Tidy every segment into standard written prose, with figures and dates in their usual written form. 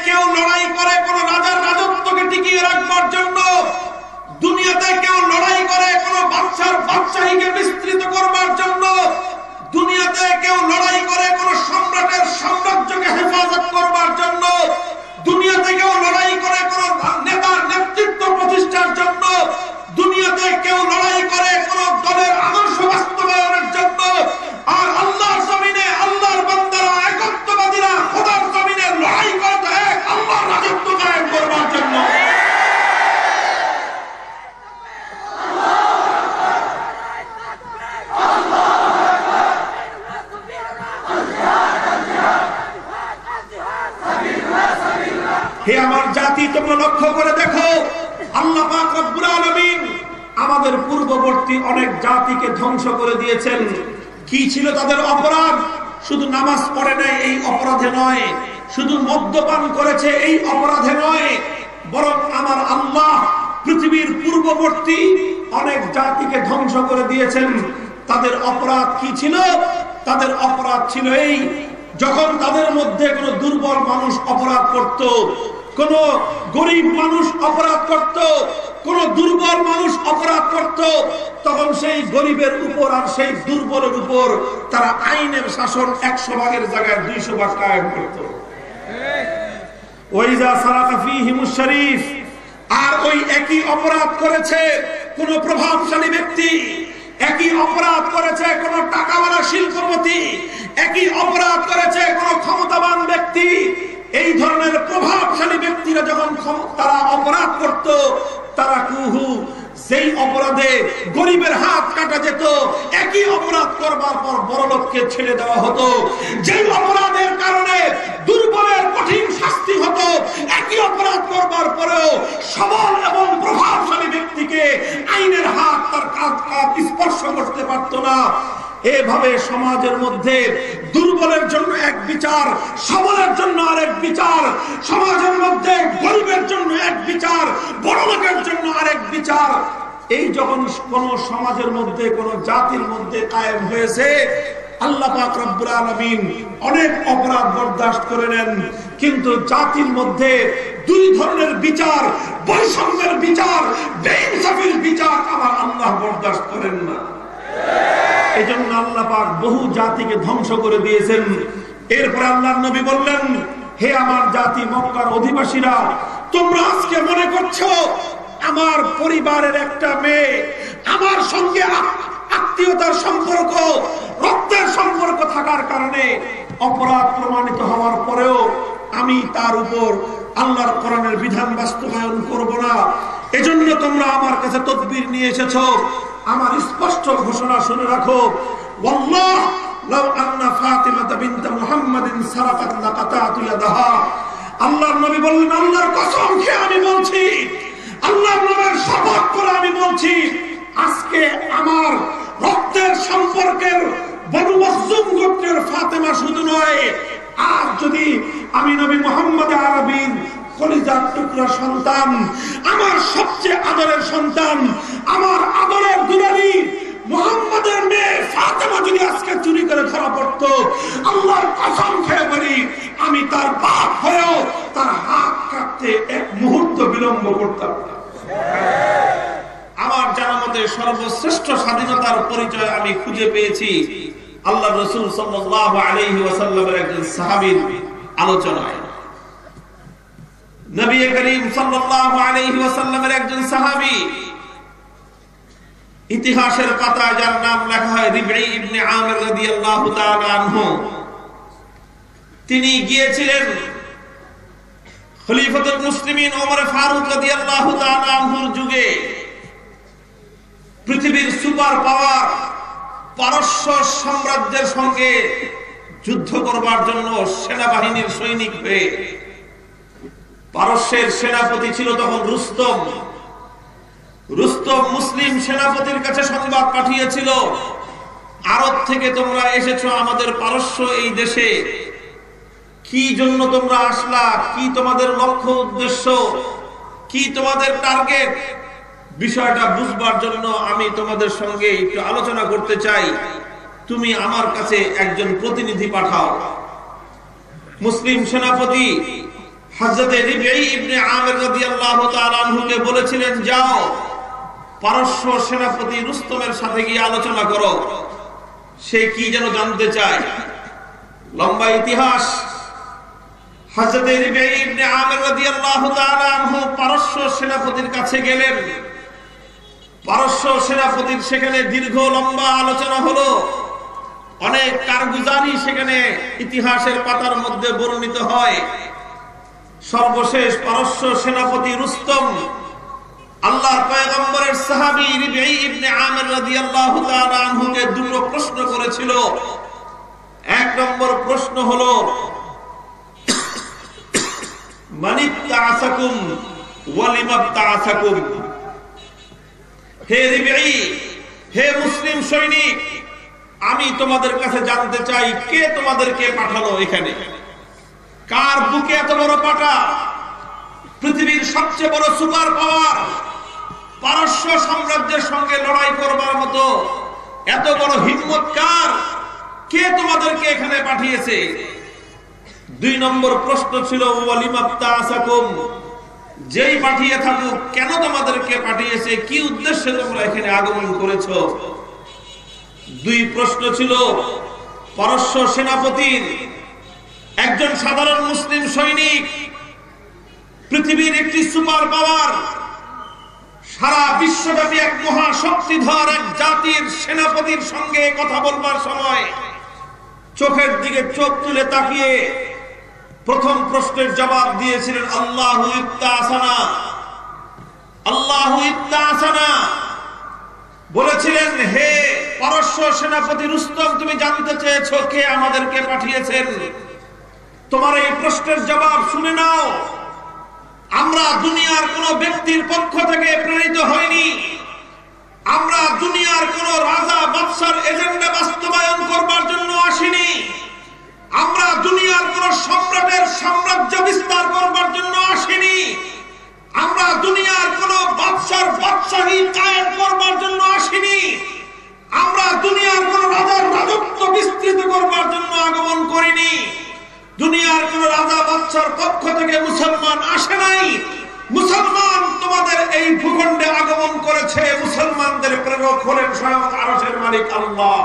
কেউ লড়াই করে কোন রাজার রাজত্বকে টিকিয়ে রাখবার জন্য, দুনিয়াতে কেউ লড়াই করে কোন বাদশার বাদশাহীকে বিস্তৃত করবার জন্য, দুনিয়াতে কেউ লড়াই করে কোন সম্রাটের সাম্রাজ্যকে হেফাজত করবার জন্য, দুনিয়াতে কেউ লড়াই করে কোন নেতার নেতৃত্ব প্রতিষ্ঠার জন্য, দুনিয়াতে কেউ লড়াই করে কোন দলের আদর্শ বাস্তবায়নের জন্য। আর আল্লাহর জমিনে আল্লাহর বান্দারা, একত্ববাদীরা খোদার জমিনে লড়াই করে এক আল্লাহর রাজত্ব কায়েম করবার জন্য। হে আমার জাতি, তোমরা লক্ষ্য করে দেখো, আল্লাহ পাক রব্বুল আলামিন আমাদের পূর্ববর্তী অনেক জাতিকে ধ্বংস করে দিয়েছেন। কি ছিল তাদের অপরাধ? শুধু নামাজ পড়ে নাই এই অপরাধে নয়, শুধু মদ্যপান করেছে এই অপরাধে নয়, বরং আমার আল্লাহ পৃথিবীর পূর্ববর্তী অনেক জাতিকে ধ্বংস করে দিয়েছেন। তাদের অপরাধ কি ছিল? তাদের অপরাধ ছিল এই, যখন তাদের মধ্যে কোনো দুর্বল মানুষ অপরাধ করত, কোন গরিব মানুষ অপরাধ করত, কোন দুর্বল মানুষ অপরাধ করত, তখন সেই গরিবের উপর আর সেই দুর্বলের উপর তারা আইনের শাসন 100 ভাগের জায়গায় 200 ভাগ কায়েম করত। ওয়াইজা সারাকা ফীহিমুশ শরীফ, আর ওই একই অপরাধ করেছে কোন প্রভাবশালী ব্যক্তি, একই অপরাধ করেছে কোন টাকাওয়ালা শিল্পপতি, একই অপরাধ করেছে কোন ক্ষমতাবান ব্যক্তি। এই ধরনের প্রভাবশালী ব্যক্তিরা যখন তারা অপরাধ করত, তারা কুহু যেই অপরাধে গরিবের হাত কাটা যেত, একই অপরাধ করবার পর বড়লোককে ছেড়ে দেওয়া হতো। যেই অপরাধের কারণে দুর্বলের কঠিন শাস্তি হতো, একই অপরাধ করবার পরেও সবল এবং প্রভাবশালী ব্যক্তিকে আইনের হাত তার কাঁধ স্পর্শ করতে পারত না। এভাবে সমাজের মধ্যে দুর্বলের জন্য এক বিচার, সবলের জন্য আরেক বিচার, সমাজের মধ্যে গরিবের জন্য এক বিচার, বড়লোকের জন্য আরেক বিচার। এই যখন কোন সমাজের মধ্যে কোন জাতির মধ্যে কায়েম হয়েছে, আল্লাহ পাক রব্বুল আলামিন অনেক অপরাধ বরদাস্ত করে নেন, কিন্তু জাতির মধ্যে দুই ধরনের বিচার, বৈষম্যের বিচার, বেইনসাফির বিচার আমার আল্লাহ বরদাস্ত করেন না। এই জন্য আল্লাহ পাক বহু জাতিকে ধ্বংস করে দিয়েছেন। এরপরে আল্লাহর নবী বললেন, হে আমার জাতি মক্কার অধিবাসীরা, তোমরা আজকে মনে করছো আমার পরিবারের একটা মেয়ে আমার সঙ্গে আত্মীয়তার সম্পর্ক, রক্তের সম্পর্ক থাকার কারণে অপরাধ প্রমাণিত হওয়ার পরেও আমি তার উপর আল্লাহর কোরআনের বিধান বাস্তবায়ন করব না। এজন্য তোমরা আমার কাছে তদবির নিয়ে এসেছো। আমার স্পষ্ট ঘোষণা শুনে রাখো, ওয়াল্লাহ লাউ আন্না ফাতিমা বিনত মুহাম্মাদিন সারাকাত লাকাতাতু ইয়াদাহা। আল্লাহর নবী বললেন, আল্লাহর কসম খেয়ে আমি বলছি, আল্লাহর নামের শপথ করে আমি বলছি, আজকে আমার রক্তের সম্পর্কের বনু মখজুম গোত্রের ফাতেমা শুধু নয়, আর যদি আমি নবী মুহাম্মদ আরবীর কলিজার টুকরা সন্তান, আমার সবচেয়ে আদরের সন্তান, আমার আদরের দুলারি মুহাম্মদের মেয়ে ফাতেমা যদি আজকে চুরি করে ধরা পড়তো, আল্লাহর কসম খেয়ে বলি আমি তার বাপ হয়েও তার হাত কাটতে এক মুহূর্ত বিলম্ব করতাম না। আমার জানা মতে সর্বশ্রেষ্ঠ স্বাধীনতার পরিচয় আমি খুঁজে পেয়েছি আল্লাহ রাসূল সাল্লাল্লাহু আলাইহি ওয়াসাল্লামের একজন সাহাবীর আলোচনায়। নবী করিম সাল্লাল্লাহু আলাইহি ওয়াসাল্লামের একজন সাহাবী, ইতিহাসের পাতায় যার নাম লেখা হয় রিবঈ ইবনে আমির রাদিয়াল্লাহু তাআলা আনহু, তিনি গিয়েছিলেন খলিফাতুল মুসলিমিন ওমর ফারুক রাদিয়াল্লাহু তাআলা আনহুর যুগে পৃথিবীর সুপার পাওয়ার পারস্য সাম্রাজ্যের সঙ্গে যুদ্ধ করবার জন্য সেনাবাহিনীর সৈনিক হয়ে পারস্যের সেনাপতি ছিল তখন রুস্তম। রুস্তম মুসলিম সেনাপতির কাছে সংবাদ পাঠিয়েছিল, আরব থেকে তোমরা এসেছো আমাদের পারস্য এই দেশে, কি জন্য তোমরা আসলা, কি তোমাদের লক্ষ্য উদ্দেশ্য, কি তোমাদের টার্গেট, বিষয়টা বুঝবার জন্য আমি তোমাদের সঙ্গে একটু আলোচনা করতে চাই, তুমি আমার কাছে একজন প্রতিনিধি পাঠাও। মুসলিম সেনাপতি হযরত রিবিঈ ইবনে আমির রাদিয়াল্লাহু তাআলা আনহুকে বলেছিলেন, যাও পারস্য সেনাপতি রুস্তমের সাথে গিয়ে আলোচনা করো, সে কি যেন জানতে চায়। লম্বা ইতিহাস। হযরত রিবিঈ ইবনে আমির রাদিয়াল্লাহু তাআলা আনহু পারস্য সেনাপতির কাছে গেলেন। পারস্য সেনাপতির সেখানে দীর্ঘ লম্বা আলোচনা হলো। অনেক কারগুজারি সেখানে ইতিহাসের পাতার মধ্যে বর্ণিত হয়। সর্বশেষ পারস্য সেনাপতি রুস্তম আল্লাহর পয়গম্বরের সাহাবী রিবিঈ ইবনে আমির রাদিয়াল্লাহু তাআলা আনহুকে দুটো প্রশ্ন করেছিল। এক নম্বর প্রশ্ন হলো, মানিত্তাআসাকুম ওয়ালিমাত্তাআসাকুম, হে রিবিঈ, হে মুসলিম সৈনিক, আমি তোমাদের কাছে জানতে চাই কে তোমাদেরকে পাঠালো এখানে, কার বুকে এত বড় পাটা, পৃথিবীর সবচেয়ে বড় সুপার পাওয়ার পারস্য সাম্রাজ্যের সঙ্গে লড়াই করবার মতো এত বড় হিম্মত কার, কে তোমাদেরকে এখানে পাঠিয়েছে। দুই নম্বর প্রশ্ন ছিল, ওয়ালিমাত্তাআসাকুম, যেই পাঠিয়ে থাকুক কেন তোমাদেরকে পাঠিয়েছে, কি উদ্দেশ্যে তোমরা এখানে আগমন করেছো। দুই প্রশ্ন ছিল পারস্য সেনাপতির। একজন সাধারণ মুসলিম সৈনিক পৃথিবীর একটি সুপার পাওয়ার, সারা বিশ্বব্যাপী এক মহাশক্তিধর এক জাতির সেনাপতির সঙ্গে কথা বলবার সময় চোখের দিকে চোখ তুলে তাকিয়ে প্রথম প্রশ্নের জবাব দিয়েছিলেন, আল্লাহু ইত্তাআসানা, আল্লাহু ইত্তাআসানা। বলেছিলেন, হে পারস্য সেনাপতি রুস্তম, তুমি জানতে চেয়েছো কে আমাদেরকে পাঠিয়েছেন, তোমার এই প্রশ্নের জবাব শুনে নাও। আমরা দুনিয়ার কোন ব্যক্তির পক্ষ থেকে প্রেরিত হইনি, আমরা দুনিয়ার কোন রাজা বাদশার এজেন্ডা বাস্তবায়ন করবার জন্য আসিনি, আমরা দুনিয়ার কোন সম্রাটের সাম্রাজ্য বিস্তার করবার জন্য আসিনি, আমরা দুনিয়ার কোন বাদশার বাদশাহী কায়েম করবার জন্য আসিনি, আমরা দুনিয়ার কোন রাজার রাজত্ব বিস্তৃত করবার জন্য আগমন করিনি, দুনিয়ার কোন রাজা বাদশার পক্ষ থেকে মুসলমান আসে নাই, মুসলমান তোমাদের এই ভূখণ্ডে আগমন করেছে, মুসলমানদের প্রেরক হলেন স্বয়ং আরশের মালিক আল্লাহ।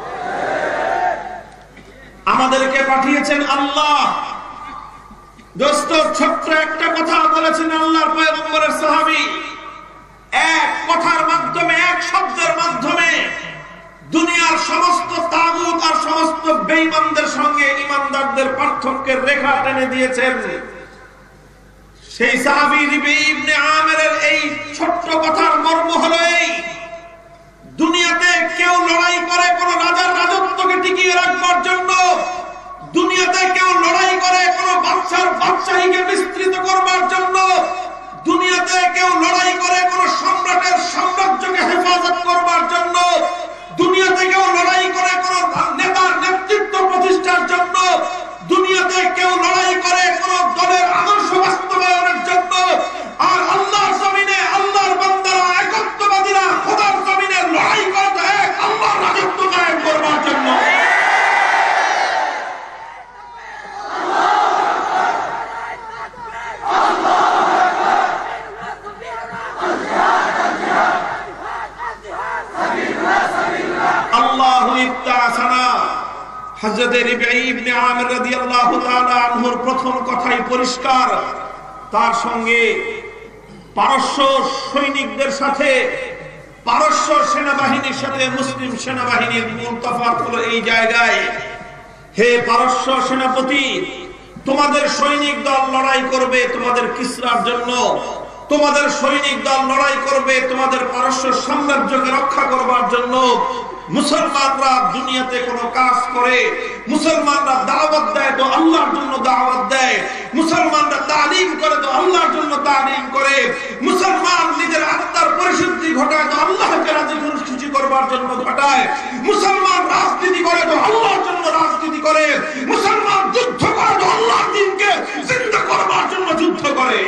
আমাদেরকে পাঠিয়েছেন আল্লাহ। দোস্ত, ছোট্ট একটা কথা বলেছেন আল্লাহর পয়গম্বরের সাহাবী, এক কথার মাধ্যমে, এক শব্দের মাধ্যমে দুনিয়ার সমস্ত তাগুত আর সমস্ত বেঈমানদের সঙ্গে ঈমানদারদের পার্থক্যের রেখা টেনে দিয়েছেন। সেই সাহাবী রিবিঈ ইবনে আমিরের এই ছোট্ট কথার মর্ম হলো এই, দুনিয়াতে কেউ লড়াই করে কোন রাজার রাজত্বকে টিকিয়ে রাখবার জন্য, দুনিয়াতে কেউ লড়াই করে কোন বাদশার বাদশাহীকে বিস্তৃত করবার জন্য, দুনিয়াতে কেউ লড়াই করে কোন সম্রাটের সাম্রাজ্যকে হেফাজত করবার জন্য, দুনিয়াতে কেউ লড়াই করে কোন নেতার নেতৃত্ব প্রতিষ্ঠার জন্য, দুনিয়াতে কেউ লড়াই করে কোন দলের আদর্শ বাস্তবায়নের জন্য। আর আল্লাহর জমিনে আল্লাহর বান্দারা, একত্ববাদীরা খোদার জমিনে লড়াই করে তো এক আল্লাহর রাজত্ব কায়েম করবার জন্য। হযরত রিবিঈ ইবনে আমির রাদিয়াল্লাহু তাআলা আনহুর প্রথম কথাই পরিষ্কার। তার সঙ্গে পারস্য সৈনিকদের সাথে, পারস্য সেনাবাহিনীর সাথে মুসলিম সেনাবাহিনীর মূল তফাৎ হলো এই জায়গায়, হে পারস্য সেনাপতি, তোমাদের সৈনিক দল লড়াই করবে তোমাদের কিসরার জন্য, তোমাদের সৈনিক দল লড়াই করবে তোমাদের পারস্য সাম্রাজ্যকে রক্ষা করবার জন্য। মুসলমানরা দুনিয়াতে কোন কাজ করে, মুসলমানরা দাওয়াত দেয় তো আল্লাহর জন্য দাওয়াত দেয়, মুসলমানরা তালিম করে তো আল্লাহর জন্য তালিম করে, মুসলমান নিজের আত্মার পরিশুদ্ধি ঘটায় তো আল্লাহকে রাজি খুশি করবার জন্য ঘটায়, মুসলমান রাজনীতি করে তো আল্লাহর জন্য রাজনীতি করে, মুসলমান যুদ্ধ করে তো আল্লাহর দ্বীনকে জিন্দা করবার জন্য যুদ্ধ করে।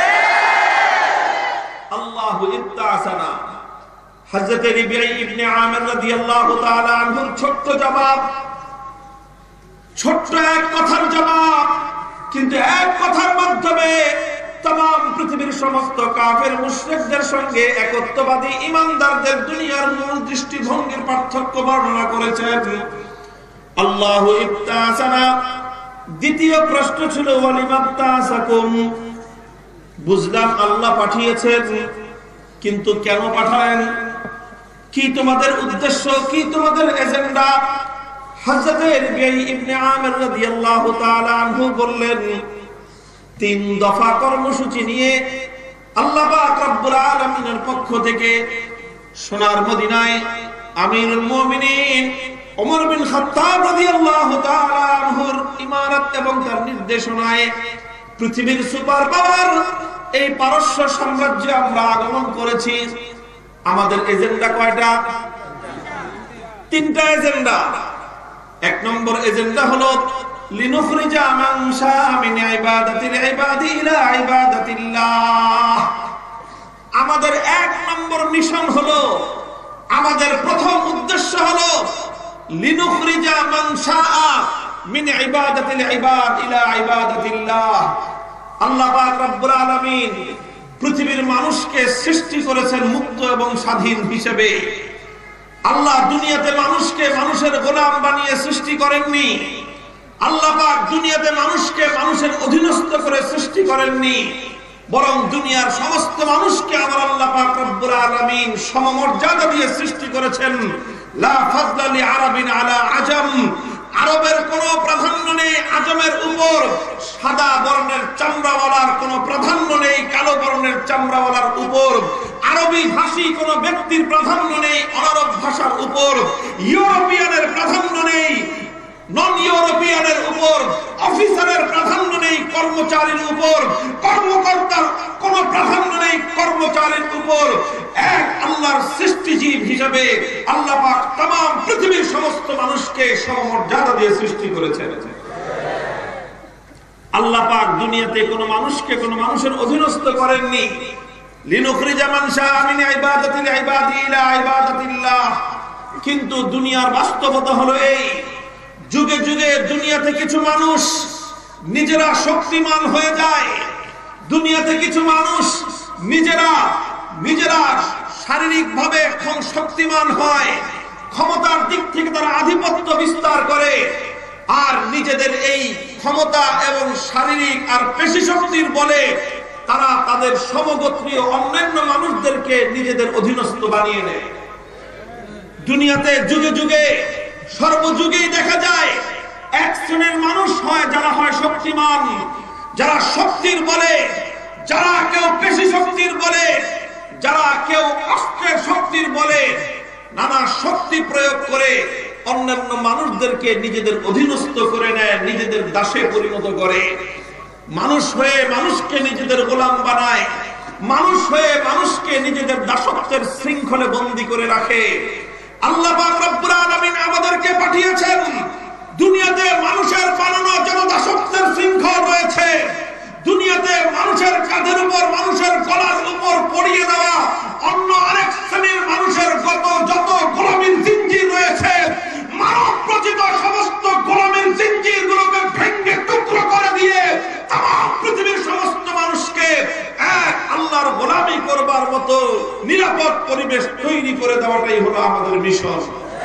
আল্লাহু ইত্তাআসানা। হযরত রিবিঈ ইবনে আমির রাদিয়াল্লাহু তাআলা আনহুর ছোট্ট জবাব, ছোট্ট এক কথার জবাব, কিন্তু এক কথার মাধ্যমে तमाम পৃথিবীর সমস্ত কাফের মুশরিকদের সঙ্গে একত্ববাদী ঈমানদারদের দুনিয়ার মূল দৃষ্টিভঙ্গির পার্থক্য বর্ণনা করেছেন। আল্লাহু ইবতাসানা, দ্বিতীয় প্রশ্ন ছিল ওয়ালিমাবতাসাকুম, বুঝলাম আল্লাহ পাঠিয়েছেন, কিন্তু কেন পাঠালেন? কি তোমাদের উদ্দেশ্য, কি তোমাদের এজেন্ডা? হযরত রবিঈ ইবনে আমির রাদিয়াল্লাহু তাআলা আনহু বললেন, 3 দফা কর্মসূচি নিয়ে আল্লাহ পাক রব্বুল আলামিনের পক্ষ থেকে সোনার মদিনায় আমিরুল মুমিনিন ওমর বিন খাত্তাব রাদিয়াল্লাহু তাআলা আনহুর ইমারত এবং তার নির্দেশনায় পৃথিবীর সুপার পাওয়ার এই পারস্য সাম্রাজ্যে আমরা আগমন করেছি। আমাদের এজেন্ডা কয়টা? 3টা এজেন্ডা। 1 নম্বর এজেন্ডা হলো লিনুখরিজা মান শাআ মিন ইবাদাতিল ইবাদি ইলা ইবাদাতিল্লাহ। আমাদের 1 নম্বর মিশন হলো, আমাদের প্রথম উদ্দেশ্য হলো লিনুখরিজা মান শাআ মিন ইবাদাতিল ইবাদ ইলা ইবাদাতিল্লাহ। আল্লাহ পাক রব্বুল আলামিন পৃথিবীর মানুষকে সৃষ্টি করেছেন মুক্ত এবং স্বাধীন হিসেবে। আল্লাহ দুনিয়াতে মানুষকে মানুষের গোলাম বানিয়ে সৃষ্টি করেননি। আল্লাহ পাক দুনিয়াতে মানুষকে মানুষের অধীনস্থ করে সৃষ্টি করেননি, বরং দুনিয়ার সমস্ত মানুষকে আমার আল্লাহ পাক রব্বুল আলামিন সমমর্যাদা দিয়ে সৃষ্টি করেছেন। লা ফাদলা লি আরাবিন আলা আজম, আরবের কোনো প্রাধান্য নেই আজমের উপর, সাদা বর্ণের চামড়াওয়ালার কোনো প্রাধান্য নেই কালো বর্ণের চামড়াওয়ালার উপর, আরবি ভাষী কোনো ব্যক্তির প্রাধান্য নেই অনারব ভাষার উপর, ইউরোপিয়ানের প্রাধান্য নেই নন ইউরোপিয়ানের উপর, অফিসারের প্রাধান্য নেই কর্মচারীর উপর, কর্মকর্তার কোনো প্রাধান্য নেই কর্মচারীর উপর। এক আল্লাহর সৃষ্টিজীব হিসেবে আল্লাহ পাক तमाम পৃথিবীর সমস্ত মানুষকে সমমর্যাদা দিয়ে সৃষ্টি করেছেন। আল্লাহ পাক দুনিয়াতে কোনো মানুষকে কোনো মানুষের অধীনস্থ করেননি। লিনুখরিজা মান শাআ মিন ইবাদাতিল ইবাদি ইলা ইবাদাতিল্লাহ। কিন্তু দুনিয়ার বাস্তবতা হলো এই, যুগে যুগে দুনিয়াতে কিছু মানুষ নিজেরা শক্তিমান হয়ে যায়, দুনিয়াতে কিছু মানুষ নিজেরা শারীরিকভাবে শক্তিমান হয়, ক্ষমতার দিক থেকে তারা আধিপত্য বিস্তার করে, আর নিজেদের এই ক্ষমতা এবং শারীরিক আর পেশি শক্তির বলে তারা তাদের সমগোত্রীয় অন্যান্য মানুষদেরকে নিজেদের অধীনস্থ বানিয়ে নেয়। দুনিয়াতে যুগে যুগে সর্বযুগেই দেখা যায় এক শ্রেণীর মানুষ হয় যারা হয় শক্তিমান, যারা শক্তির বলে, যারা কেউ পেশি শক্তির বলে, যারা কেউ অস্ত্রের শক্তির বলে, নানা শক্তি প্রয়োগ করে অন্যান্য মানুষদেরকে নিজেদের অধীনস্থ করে নেয়, নিজেদের দাসে পরিণত করে। মানুষ হয়ে মানুষকে নিজেদের গোলাম বানায়, মানুষ হয়ে মানুষকে নিজেদের দাসত্বের শৃঙ্খলে বন্দী করে রাখে। আল্লাহ পাক রব্বুল আলামিন আমাদেরকে পাঠিয়েছেন দুনিয়াতে মানুষের বানানো যত দাসত্বের শৃঙ্খল রয়েছে, দুনিয়াতে মানুষের কাঁধের উপর মানুষের গলার উপর পরিয়ে দেওয়া অন্য আরেক শ্রেণীর মানুষের যত গোলামীর জিঞ্জির রয়েছে, মানব রচিত সমস্ত গোলামীর জিঞ্জির গুলোকে ভেঙে টুকরো করে দিয়ে तमाम পৃথিবীর সমস্ত মানুষকে এক আল্লাহর গোলামি করবার মতো নিরাপদ পরিবেশ তৈরি করে দেওয়াটাই হলো আমাদের মিশন।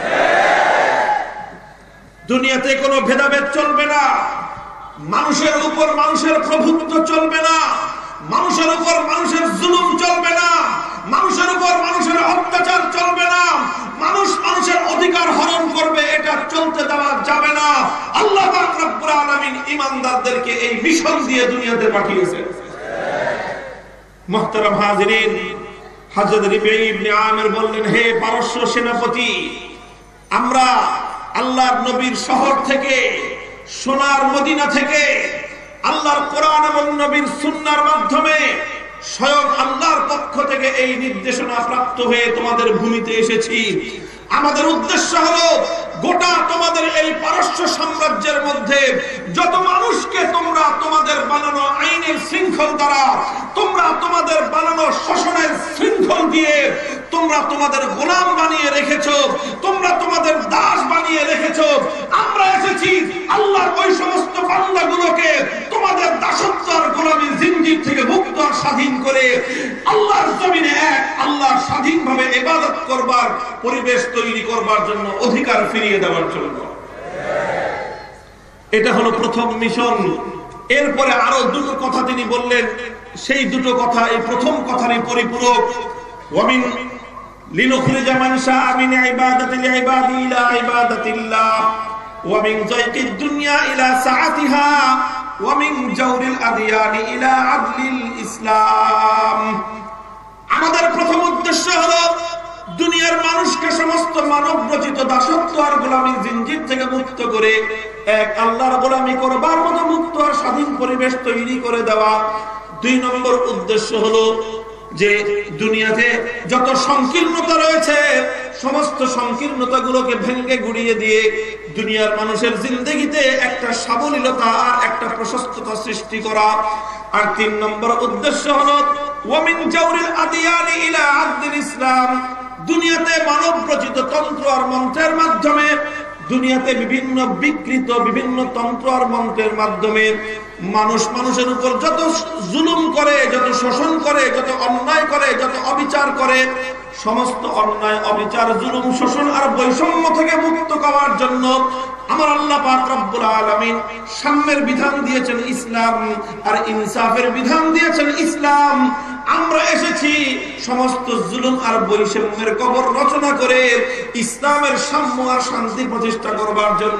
দুনিয়াতে কোনো ভেদাভেদ চলবে না, মানুষের উপর মানুষের প্রভুত্ব চলবে না, মানুষের উপর মানুষের জুলুম চলবে না, মানুষের উপর মানুষের অত্যাচার চলবে না, মানুষ মানুষের অধিকার হরণ করবে, এটা চলতে দেওয়া যাবে না। আল্লাহ পাক রব্বুল আলামিন ঈমানদারদেরকে এই মিশন দিয়ে দুনিয়াতে পাঠিয়েছেন। মুহতারাম হাজিরিন, হযরত রবিঈ ইবনে আমির বললেন, হে পারস্য সেনাপতি, আমরা আল্লাহর নবীর শহর থেকে, সোনার মদিনা থেকে, আল্লাহর কোরআন এবং নবীর সুন্নাহর মাধ্যমে স্বয়ং আল্লাহর পক্ষ থেকে এই নির্দেশনা প্রাপ্ত হয়ে তোমাদের ভূমিতে এসেছি। আমাদের উদ্দেশ্য হলো গোটা তোমাদের এই পারস্য সাম্রাজ্যের মধ্যে যত মানুষকে তোমরা তোমাদের বানানো আইনের শৃঙ্খল দ্বারা, তোমরা তোমাদের বানানো শাসনের শৃঙ্খল দিয়ে তোমরা তোমাদের গোলাম বানিয়ে রেখেছো, তোমরা তোমাদের দাস বানিয়ে রেখেছো। আমরা এসেছি আল্লাহর ওই সমস্ত বান্দাগুলোকে তোমাদের দাসত্ব আর গোলামীর জিনজির থেকে মুক্ত আর স্বাধীন করে আল্লাহর জমিনে এক আল্লাহর স্বাধীনভাবে ইবাদত করবার পরিবেশ তৈরি করবার জন্য অধিকার ফিরিয়ে দেওয়ার জন্য। এটা হলো প্রথম মিশন। এরপরে আরো দুটো কথা তিনি বললেন, সেই দুটো কথা এই প্রথম কথারই পরিপূরক। ওয়ামিন লিনুখরিজা মান শাআ মিন ইবাদাতিল ইবাদি ইলা ইবাদাতিল্লাহ ওয়া মিন যায়কিদ দুনিয়া ইলা সাআতিহা ওয়া মিন জাওরিল আদিয়ানি ইলা আদলিল ইসলাম। আমাদের প্রথম উদ্দেশ্য হলো দুনিয়ার মানুষকে সমস্ত মানব রচিত দাসত্ব আর গোলামীর জিনজির থেকে মুক্ত করে এক আল্লাহর গোলামি করবার মতো মুক্ত আর স্বাধীন পরিবেশ তৈরি করে দেওয়া। 2 নম্বর উদ্দেশ্য হলো যে দুনিয়াতে যত সংকীর্ণতা রয়েছে সমস্ত সংকীর্ণতাগুলোকে ভেঙে গুড়িয়ে দিয়ে দুনিয়ার মানুষের জিন্দেগিতে একটা সাবলীলতা আর একটা প্রশস্ততা সৃষ্টি করা। আর 3 নম্বর উদ্দেশ্য হলো ওয়ামিন জাওরিল আদিয়ানি ইলা আদলিল ইসলাম। দুনিয়াতে মানব রচিত তন্ত্র আর মন্ত্রের মাধ্যমে, দুনিয়াতে বিভিন্ন বিকৃত বিভিন্ন তন্ত্র আর মন্ত্রের মাধ্যমে মানুষ মানুষের উপর যত জুলুম করে, যত শোষণ করে, যত অন্যায় করে, যত অবিচার করে, সমস্ত অন্যায় অবিচার জুলুম শোষণ আর বৈষম্য থেকে মুক্ত হওয়ার জন্য আমার আল্লাহ পাক রব্বুল আলামিন সাম্যের বিধান দিয়েছেন ইসলাম, আর ইনসাফের বিধান দিয়েছেন ইসলাম। আমরা এসেছি সমস্ত জুলুম আর বৈষম্যের কবর রচনা করে ইসলামের সাম্য আর শান্তি প্রতিষ্ঠা করবার জন্য।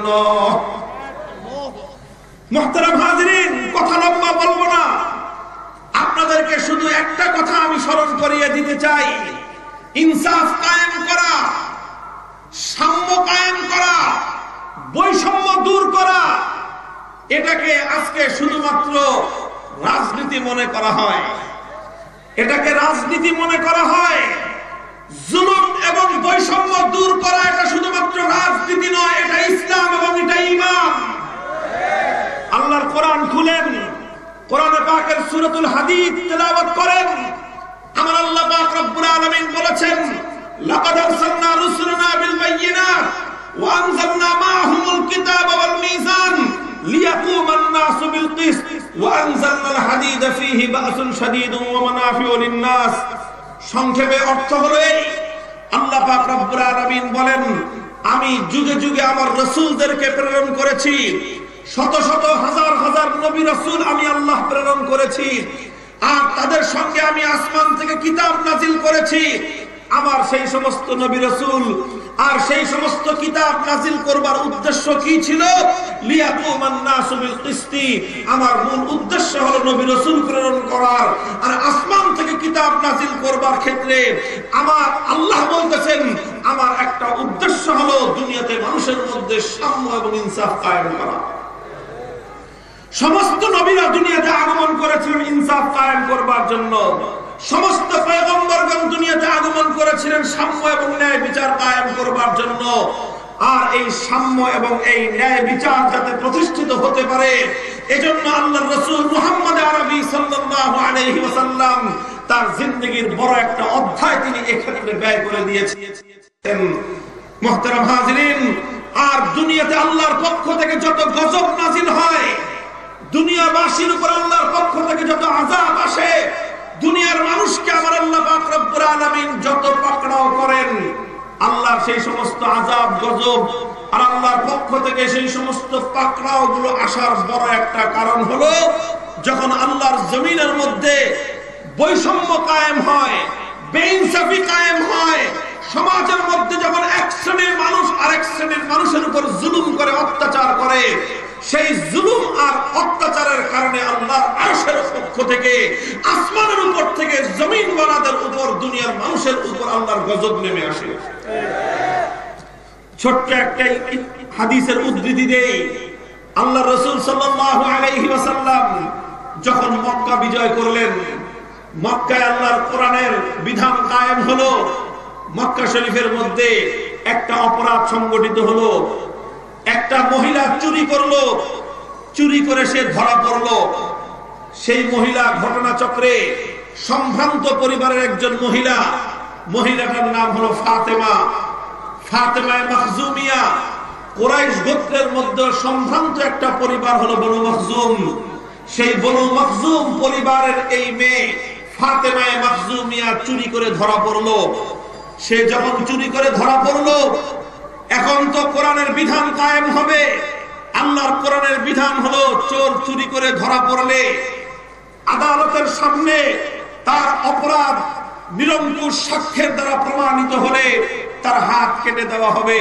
মুহতারাম হাজিরিন, কথা লম্বা বলবো না, আপনাদেরকে শুধু একটা কথা আমি স্মরণ করিয়ে দিতে চাই। ইনসাফ কায়েম করা, সাম্য কায়েম করা, বৈষম্য দূর করা, এটাকে আজকে শুধুমাত্র রাজনীতি মনে করা হয়, এটাকে রাজনীতি মনে করা হয়। জুলুম এবং বৈষম্য দূর করা এটা শুধুমাত্র রাজনীতি নয়, এটা ইসলাম এবং এটা ঈমান। আল্লাহর কোরআন খুলেন, কোরআনে পাকের সূরাতুল হাদীদ তেলাওয়াত করেন। আমার আল্লাহ পাক রব্বুল আলামিন বলেছেন, লাকাদ আরসালনা রুসুলানা বিল বায়িনাত ওয়া আনজালনা মাআহুমুল কিতাবা ওয়াল মিজান লিয়াকুমান নাসু বিল কিসত ওয়া আনজালনাল হাদীদা ফীহি বা'সুন শাদীদুন ওয়া মানাফিউ লিন-নাস। সংক্ষেপে অর্থ হলো এই, আল্লাহ পাক রব্বুল আলামিন বলেন, আমি যুগে যুগে আমার রাসূলদেরকে প্রেরণ করেছি, শত শত হাজার হাজার নবী রাসূল আমি আল্লাহ প্রেরণ করেছি, আর তাদের সঙ্গে আমি আসমান থেকে কিতাব নাজিল করেছি। আমার সেই সমস্ত নবী রাসূল আর সেই সমস্ত কিতাব নাজিল করবার উদ্দেশ্য কি ছিল? লিয়াকুমান নাসু বিল কিসতি। আমার মূল উদ্দেশ্য হলো নবী রাসূল প্রেরণ করার, আর আসমান থেকে কিতাব নাজিল করবার ক্ষেত্রে আমার আল্লাহ বলতেছেন আমার একটা উদ্দেশ্য হলো দুনিয়াতে মানুষের মধ্যে সাম্য এবং ইনসাফ কায়েম করা। সমস্ত নবীরা দুনিয়াতে আগমন করেছিলেন ইনসাফ কায়েম করবার জন্য, সমস্ত পয়গম্বরগণ দুনিয়াতে আগমন করেছিলেন সাম্য এবং ন্যায় বিচার কায়েম করবার জন্য। আর এই সাম্য এবং এই ন্যায় বিচার যাতে প্রতিষ্ঠিত হতে পারে, এজন্য আল্লাহর রাসূল মুহাম্মদ আরবি সাল্লাল্লাহু আলাইহি ওয়াসাল্লাম তার জিন্দেগীর বড় একটা অধ্যায় তিনি এক্ষেত্রে ব্যয় করে দিয়েছেন। মুহতারাম হাজিরিন, আর দুনিয়াতে আল্লাহর পক্ষ থেকে যত গজব নাজিল হয়, দুনিয়াবাসীর উপর আল্লাহর পক্ষ থেকে যত আযাব আসে, দুনিয়ার মানুষকে আমার আল্লাহ পাক রব্বুল আলামিন যত পাকড়াও করেন, আল্লাহর সেই সমস্ত আযাব গজব আর আল্লাহর পক্ষ থেকে সেই সমস্ত পাকড়াও গুলো আসার বড় একটা কারণ হলো যখন আল্লাহর জমিনের মধ্যে বৈষম্য কায়েম হয়, বেইনসাফি কায়েম হয়, সমাজের মধ্যে যখন এক শ্রেণীর মানুষ আরেক শ্রেণীর মানুষের উপর জুলুম করে, অত্যাচার করে, সেই জুলুম আর অত্যাচারের কারণে আল্লাহর আরশের পক্ষ থেকে, আসমানের উপর থেকে জমিনওয়ালাদের উপর, দুনিয়ার মানুষের উপর আল্লাহর গজব নেমে আসে। ছোট্ট একটা হাদিসের উদ্ধৃতি দেই। আল্লাহ রাসূল সাল্লাল্লাহু আলাইহি ওয়াসাল্লাম যখন মক্কা বিজয় করলেন, মক্কায় আল্লাহর কোরআনের বিধান কায়েম হলো, মক্কা শরীফের মধ্যে একটা অপরাধ সংগঠিত হলো। একটা মহিলা চুরি করলো, চুরি করে সে ধরা পড়লো। সেই মহিলা ঘটনাচক্রে সম্ভ্রান্ত পরিবারের একজন মহিলা, মহিলাটার নাম হলো ফাতেমা, ফাতেমায়ে মাখজুমিয়া। কুরাইশ গোত্রের মধ্যে সম্ভ্রান্ত একটা পরিবার হলো বনু মাখজুম। সেই বনু মাখজুম পরিবারের এই মেয়ে ফাতেমায়ে মাখজুমিয়া চুরি করে ধরা পড়লো। সে যখন চুরি করে ধরা পড়লো, এখন তো কোরআনের বিধান কায়েম হবে। আল্লাহর কোরআনের বিধান হলো চোর চুরি করে ধরা পড়লে আদালতের সামনে তার অপরাধ নিরঙ্কুশ সাক্ষ্যের দ্বারা প্রমাণিত হলে তার হাত কেটে দেওয়া হবে।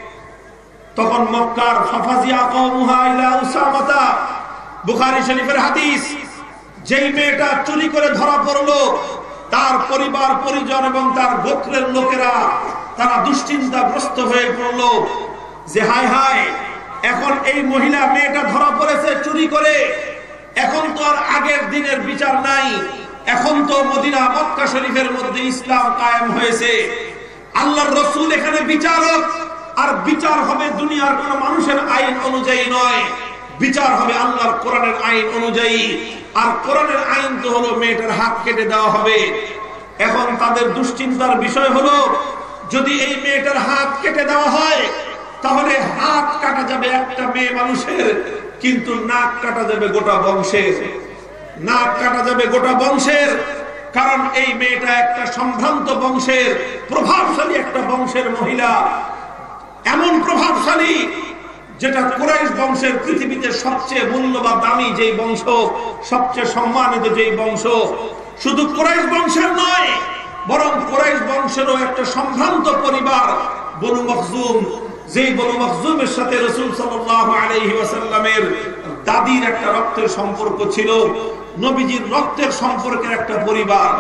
তখন মক্কার ফাফাজিয়া কওমুহা ইলা উসামাতা, বুখারী শরীফের হাদিস, যেই মেয়েটা চুরি করে ধরা পড়লো তার পরিবার পরিজন এবং তার গোত্রের লোকেরা তারা দুশ্চিন্তাগ্রস্ত হয়ে পড়লো যে হায় হায়, এখন এই মহিলা মেয়েটা ধরা পড়েছে চুরি করে, এখন তো আর আগের দিনের বিচার নাই, এখন তো মদিনা মক্কা শরীফের মধ্যে ইসলাম কায়েম হয়েছে, আল্লাহর রাসূল এখানে বিচারক, আর বিচার হবে দুনিয়ার কোন মানুষের আইন অনুযায়ী নয়, বিচার হবে আল্লাহর কোরআনের আইন অনুযায়ী। আর কোরআনের আইন তো হলো মেয়েটার হাত কেটে দেওয়া হবে। এখন তাদের দুশ্চিন্তার বিষয় হলো যদি এই মেয়েটার হাত কেটে দেওয়া হয় তাহলে হাত কাটা যাবে একটা মেয়ে মানুষের, কিন্তু নাক কাটা যাবে গোটা বংশের, নাক কাটা যাবে গোটা বংশের। কারণ এই মেয়েটা একটা সম্ভ্রান্ত বংশের, প্রভাবশালী একটা বংশের মহিলা, এমন প্রভাবশালী যেটা কুরাইশ বংশের পৃথিবীতে সবচেয়ে মূল্যবান দামি যেই বংশ, সবচেয়ে সম্মানিত যেই বংশ, শুধু কুরাইশ বংশের নয় বরং কুরাইশ বংশেরও একটা সম্ভ্রান্ত পরিবার বনু মাখজুম, যেই বনু মাখজুমের সাথে রাসূল সাল্লাল্লাহু আলাইহি ওয়াসাল্লামের দাদির একটা রক্তের সম্পর্ক ছিল, নবীজির রক্তের সম্পর্কের একটা পরিবার,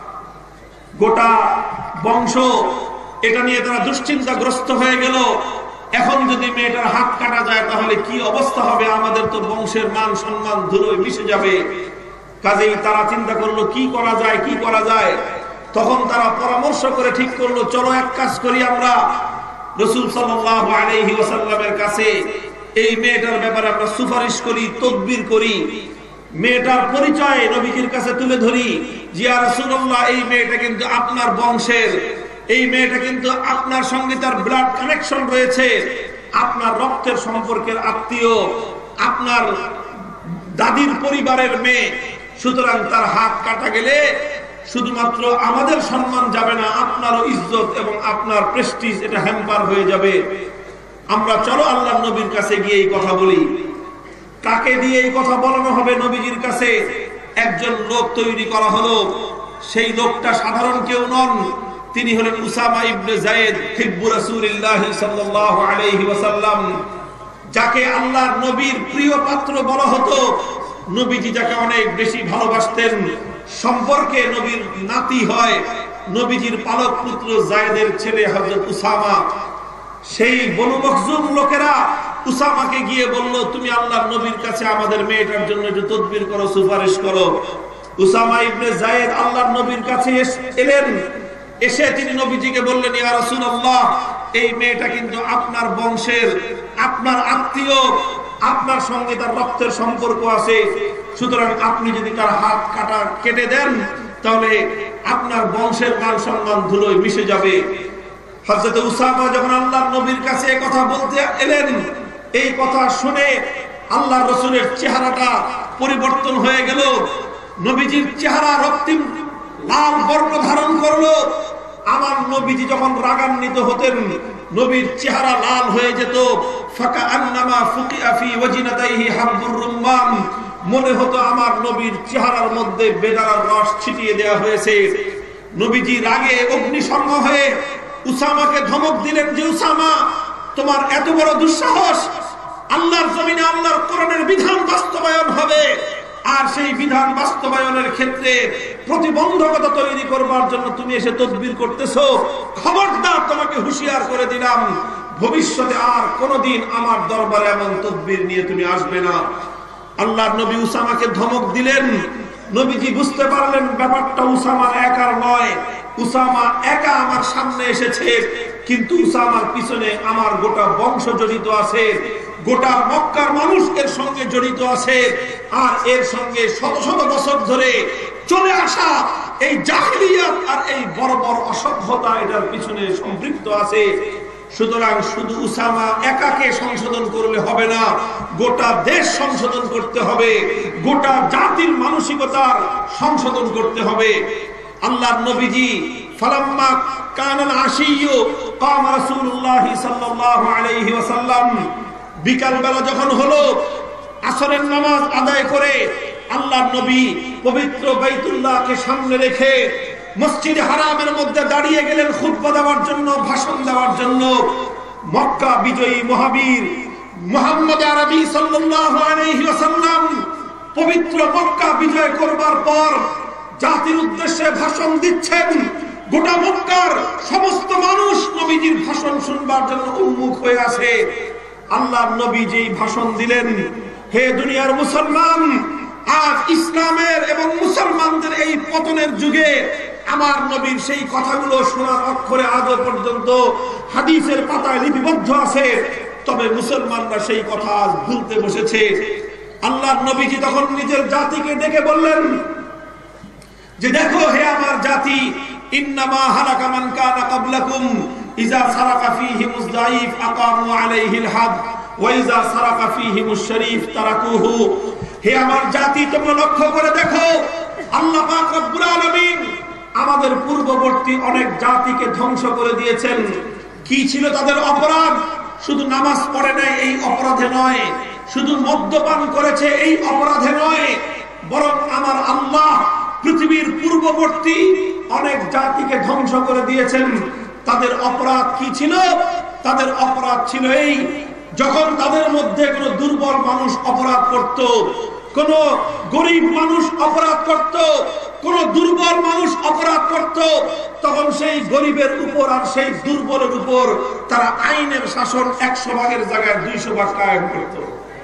গোটা বংশ। এটা নিয়ে তারা দুশ্চিন্তাগ্রস্ত হয়ে গেল, এখন যদি মেয়েটার হাত কাটা যায় তাহলে কি অবস্থা হবে, আমাদের তো বংশের মান সম্মান ধুলোয় মিশে যাবে। কাজেই তারা চিন্তা করলো কি করা যায়, কি করা যায়। তখন তারা পরামর্শ করে ঠিক করলো চলো এক কাজ করি, আমরা রাসূল সাল্লাল্লাহু আলাইহি ওয়াসাল্লামের কাছে এই মেয়েটার ব্যাপারে আমরা সুপারিশ করি, তদবির করি, মেয়েটার পরিচয় নবীজির কাছে তুলে ধরি, জিয়া রাসূলুল্লাহ এই মেয়েটা কিন্তু আপনার বংশের, এই মেয়েটা কিন্তু আপনার সঙ্গে তার ব্লাড কানেকশন রয়েছে, আপনার রক্তের সম্পর্কের আত্মীয়, আপনার দাদির পরিবারের মেয়ে, সুতরাং তার হাত কাটা গেলে শুধুমাত্র আমাদের সম্মান যাবে না, আপনারও ইজ্জত এবং আপনার প্রেস্টিজ এটা হ্যাম্পার হয়ে যাবে। আমরা চলো আল্লাহর নবীর কাছে গিয়ে এই কথা বলি। কাকে দিয়ে এই কথা বলানো হবে? নবীজির কাছে একজন লোক তৈরি করা হলো। সেই লোকটা সাধারণ কেউ নন, তিনি হলেন উসামা ইবনে যায়েদ হিব্বু রাসূলিল্লাহ সাল্লাল্লাহু আলাইহি ওয়াসাল্লাম, যাকে আল্লাহর নবীর প্রিয় পাত্র বলা হতো। নবীজি যাকে অনেক বেশি ভালোবাসতেন, সম্পর্কে নবীর নাতি হয় নবীজির পালক পুত্র যায়েদের ছেলে হযরত উসামা। সেই বনু মাখজুম লোকেরা উসামাকে গিয়ে বলল তুমি আল্লাহর নবীর কাছে আমাদের মেয়েটার জন্য একটু তদবির করো, সুপারিশ করো। উসামা ইবনে যায়েদ আল্লাহর নবীর কাছে এলেন, এসে তিনি নবীজিকে বললেন ইয়া রাসূলুল্লাহ এই মেয়েটা কিন্তু আপনার বংশের, আপনার আত্মীয়, আপনার সঙ্গে তার রক্তের সম্পর্ক আছে, সুতরাং আপনি যদি তার হাত কেটে দেন তাহলে আপনার বংশের মান সম্মান ধুলোয় মিশে যাবে। হযরত উসামা যখন আল্লাহর নবীর কাছে এই কথা বলতে এলেন, এই কথা শুনে আল্লাহর রাসূলের চেহারাটা পরিবর্তন হয়ে গেল। নবীজির চেহারা রক্তিম লাল বর্ণ ধারণ করলো। আমার নবীজি যখন রাগান্বিত হতেন নবীর চেহারা লাল হয়ে যেত, ফাকা আন্নামা ফুকিয়া ফি ওয়াজনাতাইহি হাব্বুর রুম্মান, মনে হতো আমার নবীর চেহারার মধ্যে বেদানার রস ছিটিয়ে দেওয়া হয়েছে। নবীজি রাগে অগ্নিশর্মা হয়ে উসামাকে ধমক দিলেন যে উসামা তোমার এত বড় দুঃসাহস, আল্লাহর জমিনে আল্লাহর কোরআনের বিধান বাস্তবায়ন হবে, আর সেই বিধান বাস্তবায়নের ক্ষেত্রে প্রতিবন্ধকতা তৈরি করবার জন্য তুমি এসে তদবির করতেছো, খবরদার তোমাকে হুঁশিয়ার করে দিলাম ভবিষ্যতে আর কোনোদিন আমার দরবারে এমন তদবির নিয়ে তুমি আসবে না। আল্লাহর নবী উসামাকে ধমক দিলেন। নবীজি বুঝতে পারলেন ব্যাপারটা উসামার একার নয়, উসামা একা আমার সামনে এসেছে, কিন্তু উসামার পিছনে আমার গোটা বংশ জড়িত আছে, গোটা মক্কার মানুষ এর সঙ্গে জড়িত আছে, আর এর সঙ্গে শত শত বছর ধরে চলে আসা এই জাহিলিয়াত আর এই বড় বড় অসভ্যতা এটার পিছনে সম্পৃক্ত আছে। সুতরাং শুধু উসামা একাকে সংশোধন করলে হবে না, গোটা দেশ সংশোধন করতে হবে, গোটা জাতির মানসিকতার সংশোধন করতে হবে। আল্লাহর নবীজি ফালাম্মা কানাল আশিয়্যু কাম রাসূলুল্লাহ সাল্লাল্লাহু আলাইহি ওয়াসাল্লাম, বিকাল বেলা যখন হলো আসরের নামাজ আদায় করে আল্লাহর নবী পবিত্র বাইতুল্লাহকে সামনে রেখে মসজিদ হারামের মধ্যে দাঁড়িয়ে গেলেন খুতবা দেওয়ার জন্য, ভাষণ দেওয়ার জন্য। মক্কা বিজয়ী মহাবীর মুহাম্মদ আরবি সাল্লাল্লাহু আলাইহি ওয়াসাল্লাম পবিত্র মক্কা বিজয় করবার পর জাতির উদ্দেশ্যে ভাষণ দিচ্ছেন। গোটা মক্কার সমস্ত মানুষ নবীজির ভাষণ শুনবার জন্য উন্মুখ হয়ে আছে। আল্লাহর নবী যেই ভাষণ দিলেন, হে দুনিয়ার মুসলমান, আজ ইসলামের এবং মুসলমানদের এই পতনের যুগে আমার নবীর সেই কথাগুলো শোনার অক্ষরে আজও পর্যন্ত হাদিসের পাতায় লিপিবদ্ধ আছে। তবে মুসলমানরা সেই কথা আজ ভুলতে বসেছে। আল্লাহর নবীজি তখন নিজের জাতিকে ডেকে বললেন যে দেখো হে আমার জাতি, ইন্নামা হালাকা মান কানা ক্বাবলাকুম ইযা সারাকা ফীহিমুজ যায়ীফ আকামু আলাইহিল হাদ ওয়া ইযা সারাকা ফীহিমুশ শরীফ তারাকুহু। হে আমার জাতি, তোমরা লক্ষ্য করে দেখো, আল্লাহ পাক রব্বুল আলামিন আমাদের পূর্ববর্তী অনেক জাতিকে ধ্বংস করে দিয়েছেন। কি ছিল তাদের অপরাধ? শুধু নামাজ পড়ে নাই এই অপরাধে নয়, শুধু মদ্যপান করেছে এই অপরাধে নয়, বরং আমার আল্লাহ পৃথিবীর পূর্ববর্তী অনেক জাতিকে ধ্বংস করে দিয়েছেন। তাদের অপরাধ কি ছিল? তাদের অপরাধ ছিল এই, যখন তাদের মধ্যে কোনো দুর্বল মানুষ অপরাধ করত, কোন গরিব মানুষ অপরাধ করত, কোন দুর্বল মানুষ অপরাধ করত, তখন সেই গরিবের উপর আর সেই দুর্বলের উপর তারা আইনের শাসন 100 ভাগের জায়গায় 200 ভাগ কায়েম করত।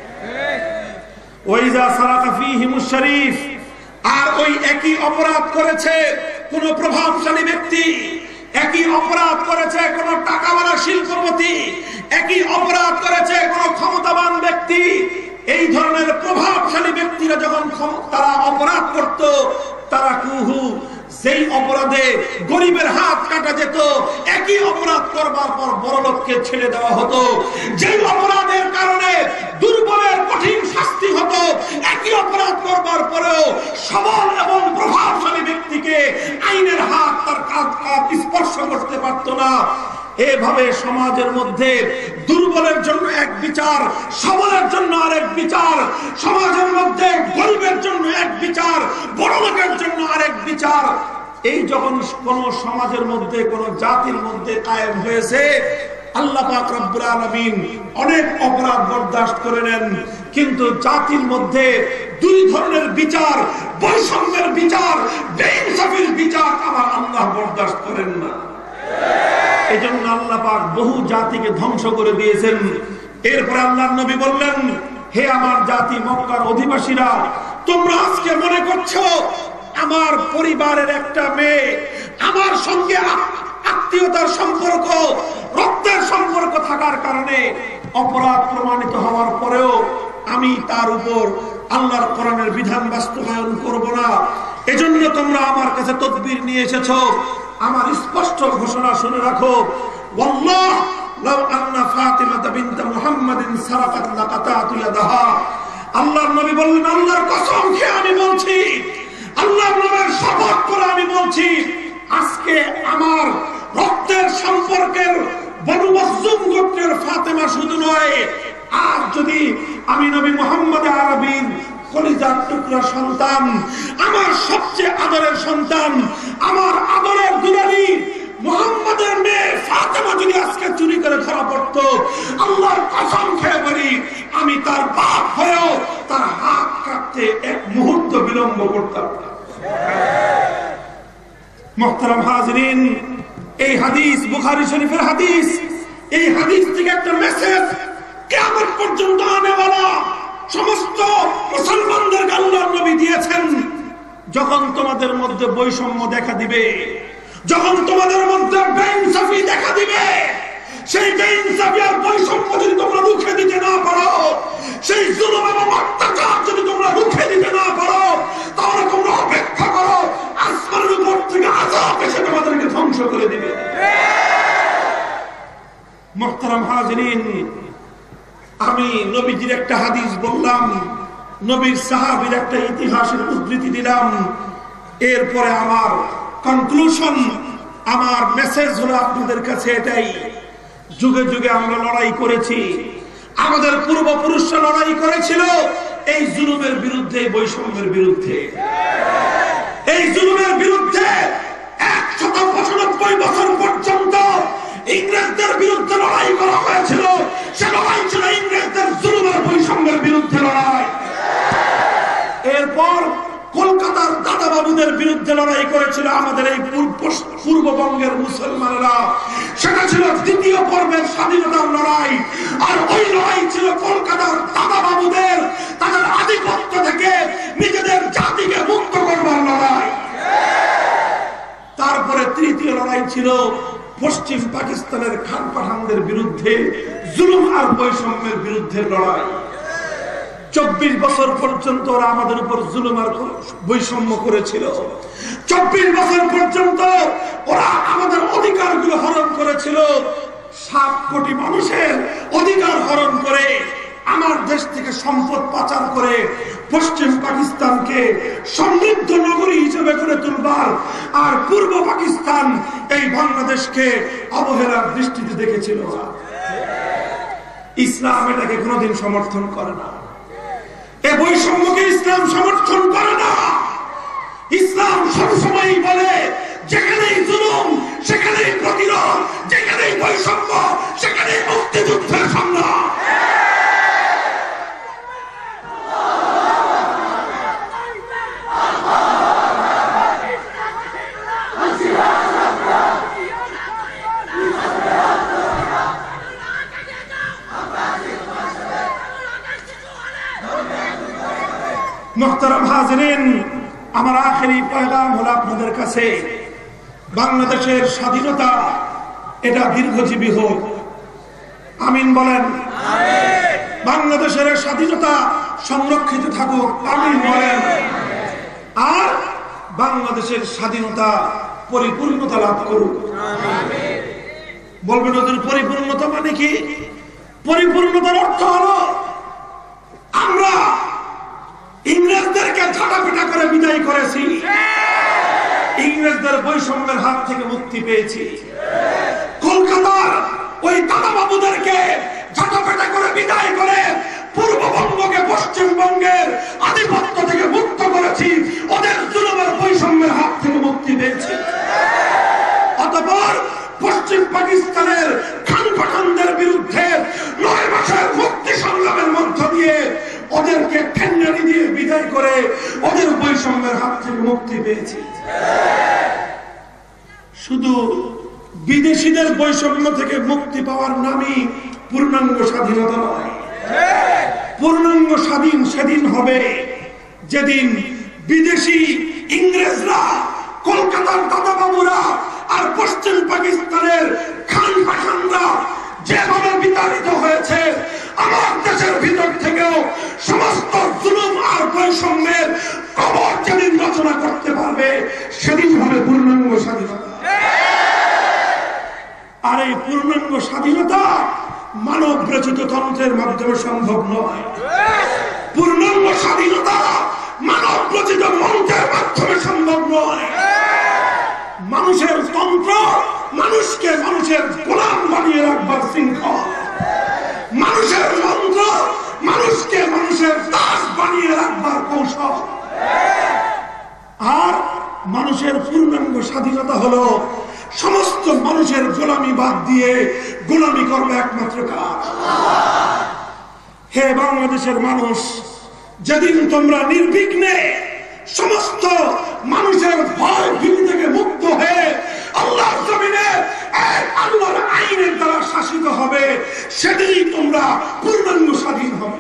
ওয়াইজা সারাকা ফীহিমুশ শরীফ, আর ওই একই অপরাধ করেছে কোন প্রভাবশালী ব্যক্তি, একই অপরাধ করেছে কোন টাকাওয়ালা শিল্পপতি, একই অপরাধ করেছে কোন ক্ষমতাবান ব্যক্তি। এই ধরনের প্রভাবশালী ব্যক্তিরা যখন তারা অপরাধ করত, তারা কুহু, সেই অপরাধে গরিবের হাত কাটা যেত, একই অপরাধ করবার পর বড়লোককে ছেড়ে দেওয়া হতো। যেই অপরাধের কারণে দুর্বলের কঠিন শাস্তি হতো, একই অপরাধ করবার পরেও সবল এবং প্রভাবশালী ব্যক্তিকে আইনের হাত তার কাঁধ স্পর্শ করতে পারত না। এভাবে সমাজের মধ্যে দুর্বলের জন্য এক বিচার, সবলের জন্য আরেক বিচার, সমাজের মধ্যে গরিবের জন্য এক বিচার, বড়লোকের জন্য আরেক বিচার। এই যখন কোন সমাজের মধ্যে, কোন জাতির মধ্যে কায়েম হয়েছে, আল্লাহ পাক রব্বুল আলামিন অনেক অপরাধ বরদাস্ত করে নেন, কিন্তু জাতির মধ্যে দুই ধরনের বিচার, বৈষম্যের বিচার, বেইনসাফির বিচার আমার আল্লাহ বরদাস্ত করেন না। এই জন্য আল্লাহ পাক বহু জাতিকে ধ্বংস করে দিয়েছেন। এরপর আল্লাহর নবী বললেন, হে আমার জাতি মক্কার অধিবাসীরা, তোমরা আজকে মনে করছো আমার পরিবারের একটা মেয়ে আমার সঙ্গে আত্মীয়তার সম্পর্ক, রক্তের সম্পর্ক থাকার কারণে অপরাধ প্রমাণিত হওয়ার পরেও আমি তার উপর আল্লাহর কোরআনের বিধান বাস্তবায়ন করব না। এজন্য তোমরা আমার কাছে তদবির নিয়ে এসেছো। আমার স্পষ্ট ঘোষণা শুনে রাখো, ওয়াল্লাহ লাউ আন্না ফাতিমা বিনত মুহাম্মাদিন সারাকাত লাকাতাতু ইয়াদাহা। আল্লাহর নবী বললেন, আল্লাহর কসম খেয়ে আমি বলছি, আল্লাহর নামের শপথ করে আমি বলছি, আজকে আমার রক্তের সম্পর্কের বনু মখজুম গোত্রের ফাতেমা শুধু নয়, আর যদি আমি নবী মুহাম্মদ আরবীর কলিজার টুকরা সন্তান, আমার সবচেয়ে আদরের সন্তান, আমার আদরের দুলালী মুহাম্মদের মেয়ে ফাতেমা যদি আজকে চুরি করে ধরা পড়তো, আল্লাহর কসম খেয়ে বলি আমি তার বাপ হয়েও তার হাত কাটতে এক মুহূর্ত বিলম্ব করতাম না। মুহতারাম হাজিরিন, এই হাদিস বুখারী শরীফের হাদিস। এই হাদিস থেকে একটা মেসেজ কিয়ামত পর্যন্ত আনেওয়ালা সমস্ত মুসলমানদেরকে আল্লাহর নবী দিয়েছেন। যখন তোমাদের মধ্যে বৈষম্য দেখা দিবে, যখন তোমাদের মধ্যে বেইনসাফি দেখা দিবে, সেই বেইনসাফি আর বৈষম্য যদি তোমরা রুখে দিতে না পারো, সেই জুলুম এবং অত্যাচার যদি তোমরা রুখে দিতে না পারো, তাহলে তোমরা অপেক্ষা করো, আসমানের উপর আযাব এসে তোমাদেরকে ধ্বংস করে দিবে। মুহতারাম হাজিরিন, আমি নবীজির একটা হাদিস বললাম, নবীর সাহাবীর একটা ইতিহাসের উদ্ধৃতি দিলাম, এরপরে আমার কনক্লুশন, আমার মেসেজ হলো আপনাদের কাছে এটাই, যুগে যুগে আমরা লড়াই করেছি, আমাদের পূর্বপুরুষরা লড়াই করেছিল এই জুলুমের বিরুদ্ধে, বৈষম্যের বিরুদ্ধে, এই জুলুমের বিরুদ্ধে 195 বছর পর্যন্ত ইংরেজদের বিরুদ্ধে লড়াই করা হয়েছিল। সে লড়াই ছিল ইংরেজদের জুলুমের বৈষম্যের বিরুদ্ধে লড়াই। এরপর কলকাতার দাদাবাবুদের বিরুদ্ধে লড়াই করেছিল আমাদের এই পূর্ববঙ্গের মুসলমানেরা, সেটা ছিল দ্বিতীয় পর্বের স্বাধীনতার লড়াই। আর ওই লড়াই ছিল কলকাতার দাদাবাবুদের তাদের আধিপত্য থেকে নিজেদের জাতিকে মুক্ত করবার লড়াই। তারপরে তৃতীয় লড়াই ছিল পশ্চিম পাকিস্তানের খান পাঠানদের বিরুদ্ধে জুলুম আর বৈষম্যের বিরুদ্ধে লড়াই। 24 বছর পর্যন্ত ওরা আমাদের উপর জুলুম আর বৈষম্য করেছিল। 24 বছর পর্যন্ত ওরা আমাদের অধিকারগুলো হরণ করেছিল। 7 কোটি মানুষের অধিকার হরণ করে আমার দেশ থেকে সম্পদ পাচার করে পশ্চিম পাকিস্তানকে সমৃদ্ধ নগরী হিসেবে করে তুলবার, আর পূর্ব পাকিস্তান এই বাংলাদেশকে অবহেলার দৃষ্টিতে দেখেছিল। ইসলাম এটাকে কোনোদিন সমর্থন করে না, এই বৈষম্যকে ইসলাম সমর্থন করে না। ইসলাম সবসময় বলে যেখানেই জুলুম সেখানেই প্রতিরোধ, যেখানেই বৈষম্য সেখানেই মুক্তিযুদ্ধের সংগ্রাম। মুহতারাম হাজিরিন, আমার আখেরি পয়গাম হলো আপনাদের কাছে, বাংলাদেশের স্বাধীনতা এটা দীর্ঘজীবী হোক। আমিন বলেন। বাংলাদেশের স্বাধীনতা সংরক্ষিত থাকুক। আমিন বলেন। আর বাংলাদেশের স্বাধীনতা পরিপূর্ণতা লাভ করুক। বলবেন ওদের পরিপূর্ণতা মানে কি? পরিপূর্ণতার অর্থ হলো আমরা ইংরেজদেরকে ঝাঁটাপিটা করে বিদায় করেছি, ইংরেজদের বৈষম্যের হাত থেকে মুক্তি পেয়েছি। কলকাতার ওই দাদাবাবুদেরকে ঝাঁটাপিটা করে বিদায় করে পূর্ববঙ্গকে পশ্চিমবঙ্গের আধিপত্য থেকে মুক্ত করেছি, ওদের জুলুমের বৈষম্যের হাত থেকে মুক্তি পেয়েছি। অতঃপর পশ্চিম পাকিস্তানের খান পাঠানদের বিরুদ্ধে 9 মাসের মুক্তি সংগ্রামের মধ্য দিয়ে ওদেরকে ঠেঙ্গানি দিয়ে বিদায় করে ওদের বৈষম্যের হাত থেকে মুক্তি পেয়েছি। শুধু বিদেশিদের বৈষম্য থেকে মুক্তি পাওয়ার নামই পূর্ণাঙ্গ স্বাধীনতা নয়। পূর্ণাঙ্গ স্বাধীন সেদিন হবে যেদিন বিদেশি ইংরেজরা, কলকাতার দাদাবাবুরা আর পশ্চিম পাকিস্তানের খান পাঠানরা যেভাবে বিতাড়িত হয়েছে, আমার দেশের ভিতর থেকেও সমস্ত জুলুম আর বৈষম্যের কবর যেদিন রচনা করতে পারবে, সেদিন হবে পূর্ণাঙ্গ স্বাধীনতা। আর এই পূর্ণাঙ্গ স্বাধীনতা মানব রচিত তন্ত্রের মাধ্যমে সম্ভব নয়। পূর্ণাঙ্গ স্বাধীনতা মানব রচিত মন্ত্রের মাধ্যমে সম্ভব নয়। মানুষের তন্ত্র মানুষকে মানুষের গোলাম বানিয়ে রাখবার শৃঙ্খল, মানুষের মন্ত্র মানুষকে মানুষের দাস বানিয়ে রাখবার কৌশল। আর মানুষের পূর্ণাঙ্গ স্বাধীনতা হলো সমস্ত মানুষের গোলামি বাদ দিয়ে গোলামি করবে একমাত্র কার? হে বাংলাদেশের মানুষ, যেদিন তোমরা নির্বিঘ্নে সমস্ত মানুষের ভয় ভীতি থেকে মুক্ত হয়ে আল্লাহর জমিনে এক আল্লাহর আইনের দ্বারা শাসিত হবে, সেদিনই তোমরা পূর্ণাঙ্গ স্বাধীন হবে।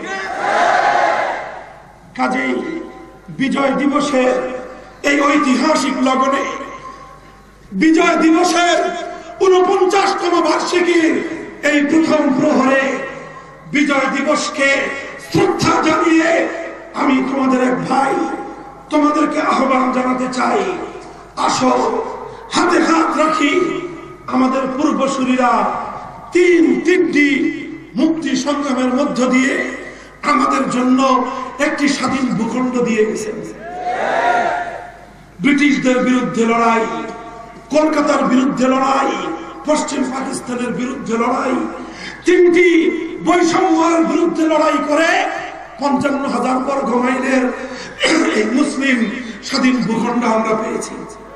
কাজেই বিজয় দিবসের এই ঐতিহাসিক লগনে, বিজয় দিবসের 49তম বার্ষিকীর এই প্রথম প্রহরে বিজয় দিবসকে শ্রদ্ধা জানিয়ে আমি তোমাদের এক ভাই, তোমাদেরকে আহ্বান জানাতে চাই, আসো হাতে হাত রাখি। আমাদের পূর্বসূরীরা তিনটি মুক্তি সংগ্রামের মধ্য দিয়ে আমাদের জন্য একটি স্বাধীন ভূখণ্ড দিয়ে গেছেন। ব্রিটিশদের বিরুদ্ধে লড়াই, কলকাতার বিরুদ্ধে লড়াই, পশ্চিম পাকিস্তানের বিরুদ্ধে লড়াই, তিনটি বৈষম্যের বিরুদ্ধে লড়াই করে 55,000 বর্গ মাইলের এই মুসলিম স্বাধীন ভূখণ্ড আমরা পেয়েছি।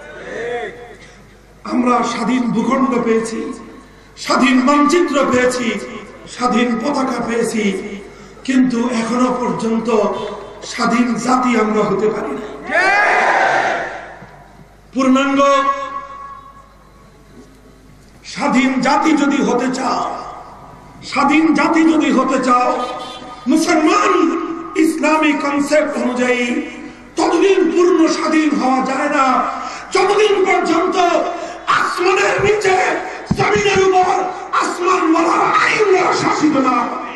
আমরা স্বাধীন ভূখণ্ড পেয়েছি, স্বাধীন মানচিত্র পেয়েছি, স্বাধীন পতাকা পেয়েছি, কিন্তু এখনো পর্যন্ত স্বাধীন জাতি আমরা হতে পারি না। পূর্ণাঙ্গ স্বাধীন জাতি যদি হতে চাও, স্বাধীন জাতি যদি হতে চাও, মুসলমান ইসলামী কনসেপ্ট অনুযায়ী ততদিন পূর্ণ স্বাধীন হওয়া যায় না যতদিন পর্যন্ত আসমানের নিচে জমিনের উপর আসমান বলার আইন শাসিত না হবে।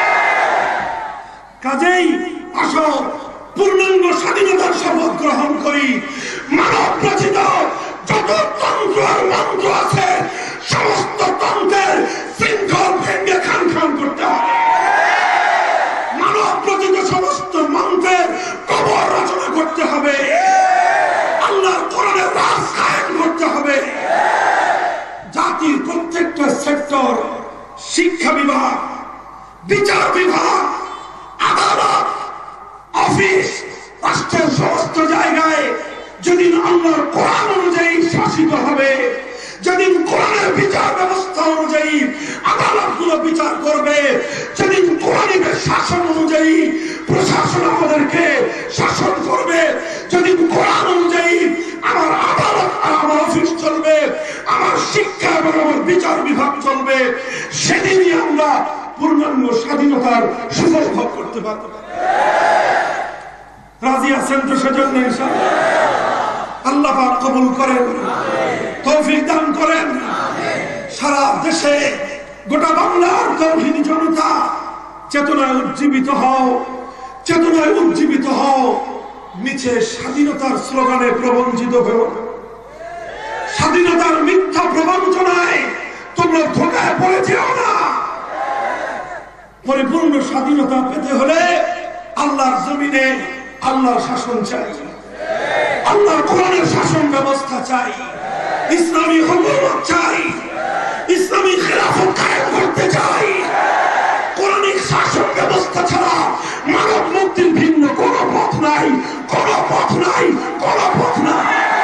কাজেই আসো পূর্ণাঙ্গ স্বাধীনতার শপথ গ্রহণ করি। মানব রচিত যত তন্ত্র আর মন্ত্র আছে সমস্ত তন্ত্রের শৃঙ্খল ভেঙে খান খান করতে হবে। মানব রচিত সমস্ত মন্ত্রের কবর রচনা করতে হবে। আল্লাহর কোরআনের রাজ কায়েম করতে হবে। জাতির প্রত্যেকটা সেক্টর, শিক্ষা বিভাগ, বিচার বিভাগ, আদালত, অফিস, রাষ্ট্রের সমস্ত জায়গায় যেদিন আল্লাহর কোরআন অনুযায়ী শাসিত হবে, যেদিন কোরআনের বিচার ব্যবস্থা অনুযায়ী আদালতগুলো বিচার করবে, যেদিন কোরআনের শাসন অনুযায়ী প্রশাসন আমাদেরকে শাসন করবে, যেদিন কোরআন অনুযায়ী আমার আদালত আর আমার অফিস চলবে, আমার শিক্ষা এবং আমার বিচার বিভাগ চলবে, সেদিনই আমরা পূর্ণাঙ্গ স্বাধীনতার সুফল ভোগ করতে পারব। রাজি আছেন তো? সেজন্য ইনশাআল্লাহ আল্লাহ পাক কবুল করেন, তৌফিক দান করেন। সারা দেশে গোটা বাংলার তৌহিদি জনতা চেতনায় উজ্জীবিত হও, চেতনায় উজ্জীবিত হও। মিছে স্বাধীনতার স্লোগানে প্রবঞ্চিত হও, স্বাধীনতার মিথ্যা প্রবঞ্চনায় তোমরা ধোঁকায় পড়ে যেও না। পরিপূর্ণ স্বাধীনতা পেতে হলে আল্লাহর জমিনে আল্লাহর শাসন চাই, আল্লাহর কোরআনের শাসন ব্যবস্থা চাই, ইসলামী হুকুমত চাই, ইসলামী খেলাফত কায়েম করতে চাই। কোরআনিক শাসন ব্যবস্থা ছাড়া মানব মুক্তির ভিন্ন কোন পথ নাই, কোন পথ নাই, কোন পথ নাই।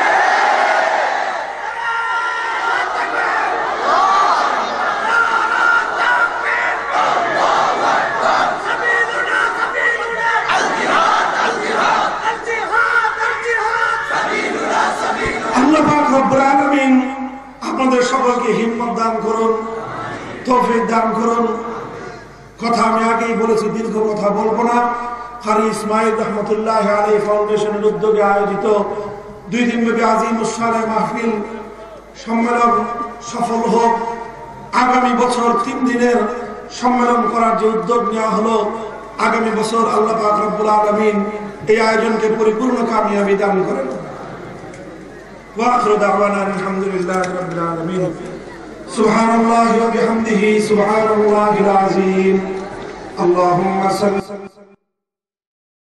আপনাদের সকলকে হিম্মত দান করুন, তৌফিক দান করুন। কথা আমি আগেই বলেছি, দীর্ঘ কথা বলবো না। কারি ইসমাইল রহমতুল্লাহ আলাইহি ফাউন্ডেশনের উদ্যোগে আয়োজিত 2 দিনব্যাপী আজিমুস শানে মাহফিল সম্মেলন সফল হোক। আগামী বছর 3 দিনের সম্মেলন করার যে উদ্যোগ নেওয়া হলো, আগামী বছর আল্লাহ পাক রব্বুল আলামিন এই আয়োজনকে পরিপূর্ণ কামিয়াবি দান করেন। وآخر دعوانا الحمد لله رب العالمين سبحان الله وبحمده سبحان الله العظيم اللهم صل